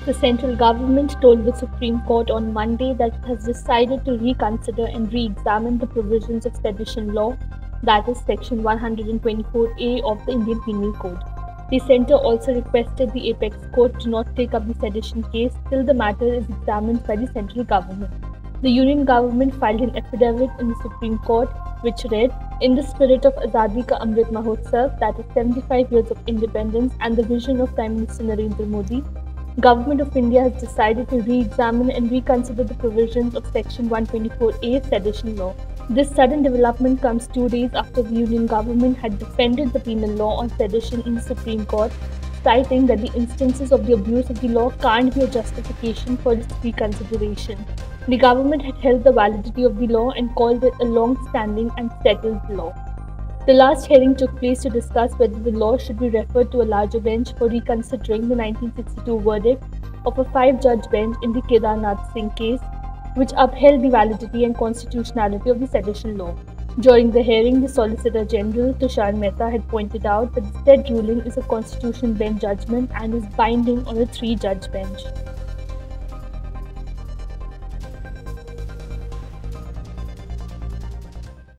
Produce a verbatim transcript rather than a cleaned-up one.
The central government told the Supreme Court on Monday that it has decided to reconsider and re-examine the provisions of sedition law, that is Section one twenty-four A of the Indian Penal Code. The centre also requested the apex court to not take up the sedition case till the matter is examined by the central government. The union government filed an affidavit in the Supreme Court which read, "In the spirit of Azadi Ka Amrit Mahotsav, that is seventy-five years of independence and the vision of Prime Minister Narendra Modi, Government of India has decided to re-examine and reconsider the provisions of Section one twenty-four A sedition law." This sudden development comes two days after the union government had defended the penal law on sedition in the Supreme Court, citing that the instances of the abuse of the law can't be a justification for its reconsideration. The government had held the validity of the law and called it a long-standing and settled law. The last hearing took place to discuss whether the law should be referred to a larger bench for reconsidering the nineteen sixty-two verdict of a five-judge bench in the Kedarnath Singh case, which upheld the validity and constitutionality of the sedition law. During the hearing, the Solicitor General Tushar Mehta had pointed out that the said ruling is a constitutional bench judgment and is binding on a three-judge bench.